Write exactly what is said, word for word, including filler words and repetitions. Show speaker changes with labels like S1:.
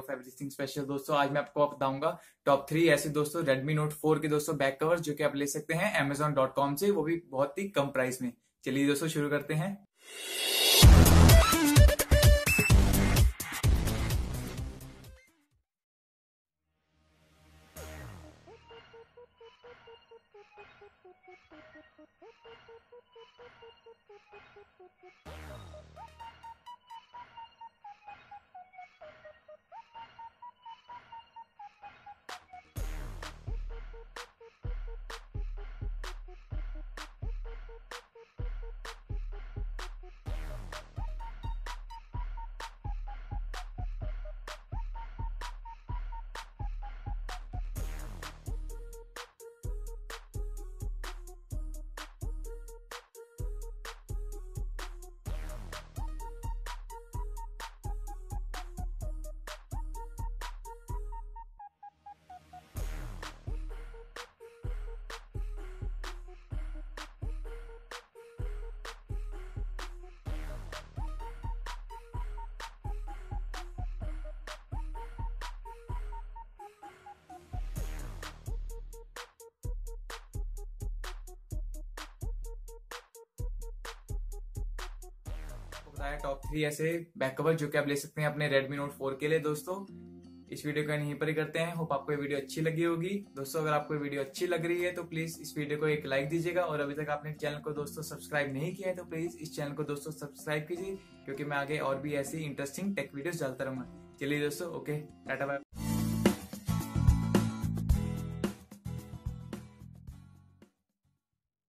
S1: Of everything special. दोस्तों आज मैं आपको बताऊंगा टॉप थ्री ऐसे दोस्तों रेडमी नोट फोर के दोस्तों बैक कवर जो कि आप ले सकते हैं अमेजोन डॉट कॉम से, वो भी बहुत ही कम प्राइस में। चलिए दोस्तों शुरू करते हैं। बताया टॉप थ्री ऐसे बैक कवर जो कि आप ले सकते हैं अपने रेडमी नोट फोर के लिए। दोस्तों इस वीडियो को यहीं पर ही करते हैं। होप आपको ये वीडियो अच्छी लगी होगी। दोस्तों अगर आपको ये वीडियो अच्छी लग रही है तो प्लीज इस वीडियो को एक लाइक दीजिएगा, और अभी तक आपने चैनल को दोस्तों सब्सक्राइब नहीं किया है तो प्लीज इस चैनल को दोस्तों सब्सक्राइब कीजिए, क्योंकि मैं आगे और भी ऐसी इंटरेस्टिंग टेक वीडियोस डालता रहूंगा। चलिए दोस्तों, ओके, टाटा बाय।